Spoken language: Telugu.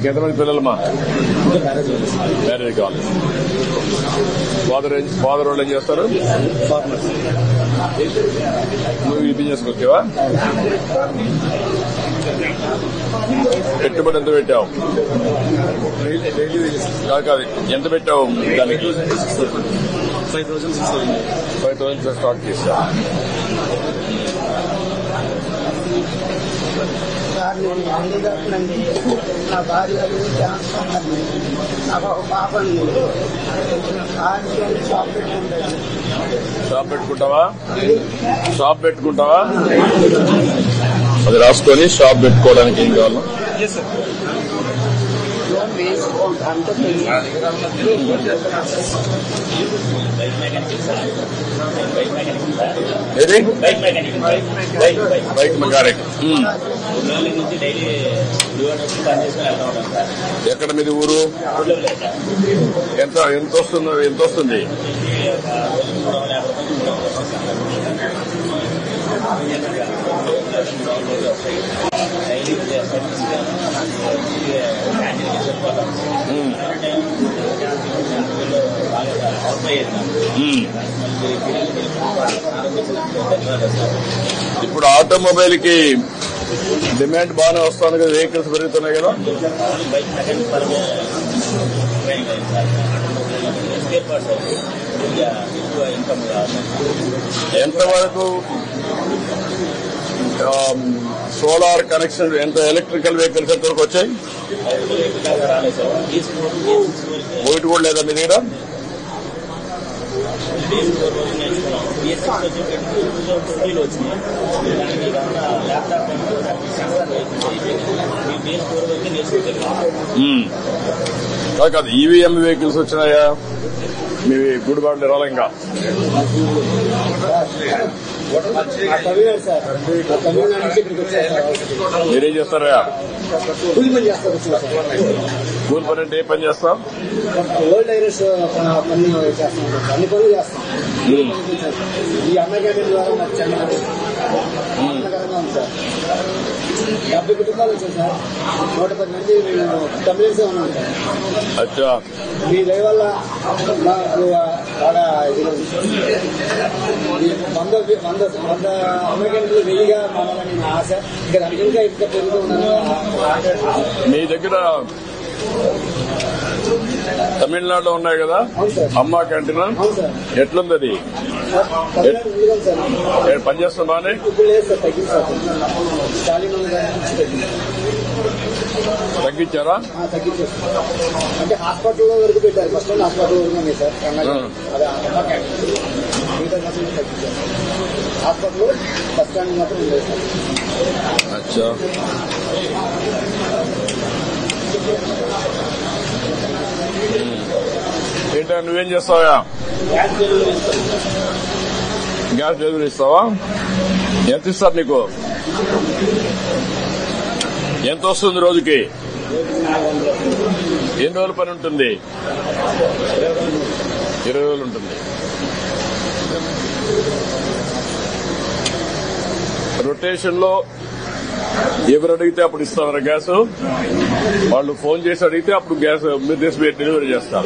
ఎంతమంది పిల్లలమ్మా? మ్యారేజ్ కావాలి. ఫాదర్ వాళ్ళు ఏం చేస్తారు? నువ్వు ఈ బిజినెస్ వచ్చావా? పెట్టుబడి ఎంత పెట్టావు? కాదు, ఎంత పెట్టావు దానికి? 5,000 స్టార్ట్ చేశా. నేను హ్యాండిక్యాప్నండి. నా భార్య క్యాన్సర్, నాకు ఒక పాప ఉంది. షాప్ పెట్టుకుంటాను. షాప్ పెట్టుకుంటావా? అది రాసుకొని షాప్ పెట్టుకోవడానికి ఏం కావాలా? అంటే ఏది? Bike mechanic. ఎక్కడ మీది ఊరు? ఎంత వస్తుంది? ఇప్పుడు ఆటోమొబైల్ కి డిమాండ్ బాగానే వస్తుంది కదా, వెహికల్స్ పెరుగుతున్నాయి కదా. ఎంతవరకు సోలార్ కనెక్షన్, ఎంత ఎలక్ట్రికల్ వెహికల్స్ ఎంతవరకు వచ్చాయి? ఒకటి కూడా లేదా మీ దగ్గర? కాదు, ఈవీఎం వెహికల్స్ వచ్చినాయా మీ గుడిబాట్లు రాలంగా? మీరేం చేస్తారా? కూలి పని అంటే ఏ పని చేస్తాం? ఓల్డ్ ఐరస్ పని చేస్తాం, అన్ని పనులు చేస్తాం. ఈ అన్నగారి ద్వారా నాకు చాలా సార్ 70 కుటుంబాలు వచ్చాయి సార్. 110 మంది కంప్లైంట్స్ ఉన్నాం సార్. అచ్చా, మీ దయ వల్ల మాకు బాగా 100 అమెరికన్లు 1000గా మారాలని నా ఆశ. ఇంకా దానికి ఇంకా పెరుగుతూ ఉన్నాను. మీ దగ్గర తమిళనాడులో ఉన్నాయి కదా అమ్మా క్యాంటీన్, ఎట్లుంది అది? పనిచేస్తుందానే? తగ్గించారా? తగ్గించారు అంటే హాస్పిటల్లో వరకు పెట్టారు. ఫస్ట్ హాస్పిటల్ వరకు ఉన్నాయి సార్. అదే అమ్మా క్యాంటీన్ తగ్గించారు. హాస్పిటల్ బస్ స్టాండ్ మాత్రం ఉండేది సార్. అచ్చా, ఏంటో నువ్వేం చేస్తావా? గ్యాస్ డెలివరీ ఇస్తావా? ఎంత ఇస్తారు నీకు? ఎంత వస్తుంది రోజుకి? ఎన్ని రోజుల పని ఉంటుంది? 20 రోజులు ఉంటుంది. రొటేషన్ లో ఎవరు అడిగితే అప్పుడు ఇస్తారా గ్యాస్? వాళ్ళు ఫోన్ చేసి అడిగితే అప్పుడు గ్యాస్ మీరు తీసి డెలివరీ చేస్తారు.